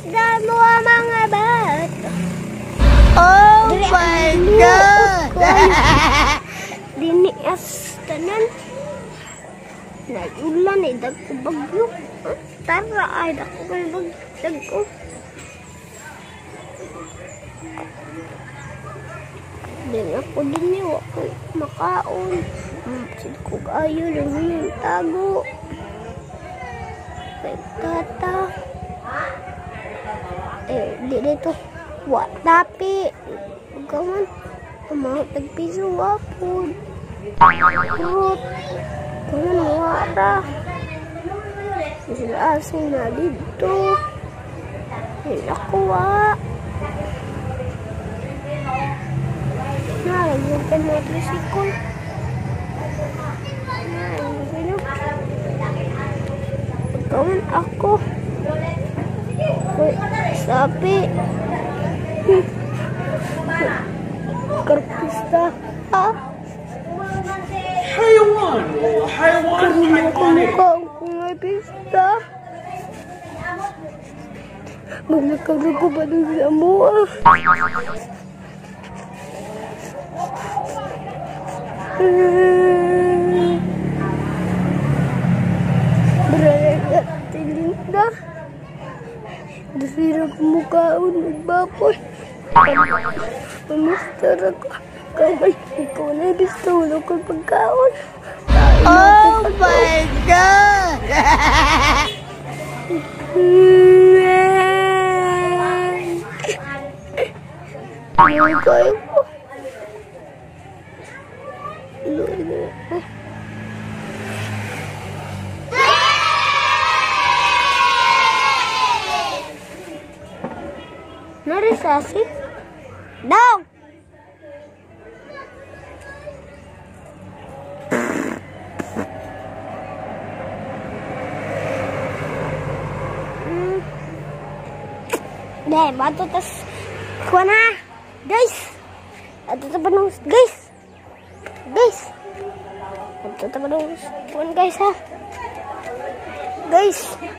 Tignan mo ang mga bato. Oh my God! Dinias tanan. Nag-ulan ay dagko bagyo. Tara ay dagko kay dagko. Din ako din yung ako makaon. Masid ko kayo lang yung tago. Kay tata. Di dito. Wa tapi. Gaman. Mga tagpiso wapod. Kurot. Gaman wara. Sila asing na dito. Ay ako wa. Nalagyan mo tricycle. Pagkawan ako. Sabi. Karpista. حيوان والله حيوان حيواني. Kung may pista. Maglakaw ko ba ng samo? Berada tilinda. Desira kemukaun bapoy. Pemister ako. Kamay ikaw na gusto ko pagkaon. Oh my God! Ay kayo ko. Narisasi? Daw! Dahil, bato tas kuha na! Guys! Ato ta pa nung guys! Guys! Ato ta pa nung kuha guys ha! Guys!